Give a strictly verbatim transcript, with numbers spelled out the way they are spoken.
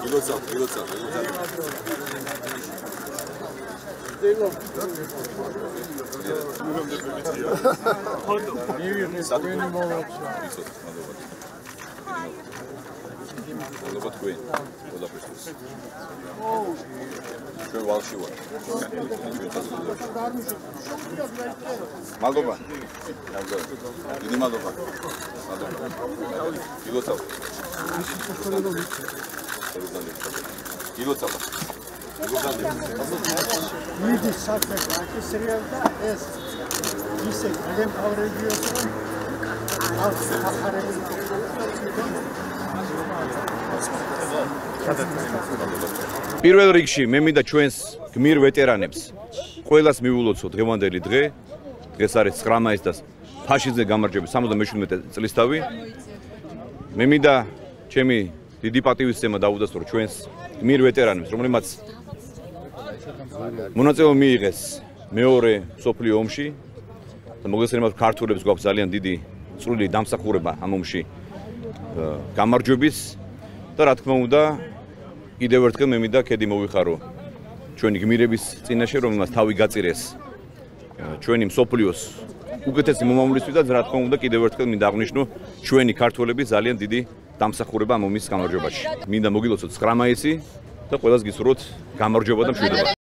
Pilotsa, pilotsa, pilotsa. Robot Queen, what up is this? Sure, while she was. Maldoba. Didi Maldoba. Maldoba. Pilotsa. Pilotsa. Midi sakla, serialda es. Gise kalem avrediyorsun. Al, პირველ რიგში მე მინდა ჩვენს გმირ ვეტერანებს ყველას მივულოცოთ დღევანდელი დღე. დღეს არის ცხრა მაისი და ფაშიზმზე გამარჯვების სამოცდამეშვიდმეტე წლისთავი. მე მინდა ჩემი დიდი პატივისცემა დაუდასტურო ჩვენს გმირ ვეტერანებს, რომლებმაც მონაწილეობა მიიღეს მეორე მსოფლიო ომში და მოგესალმებით ქართველებს გვაქვს ძალიან დიდი წვრილი დამსახურება ამ ომში გამარჯვების და რა თქმა უნდა კიდევ ერთხელ მე მინდა ქედი მოვიხარო ჩვენი გმირების წინაშე, რომელმაც თავი გაწირეს ჩვენი მსოფლიოს უკეთესი მომავლისთვის და რა თქმა უნდა კიდევ ერთხელ მინდა აღნიშნო ჩვენი ქართველების ძალიან დიდი დამსახურება ამ ომის გამარჯვებაში. მინდა მოგილოცოთ ცხრა მაისი და ყველას გისურვოთ გამარჯვება და მშვიდობა.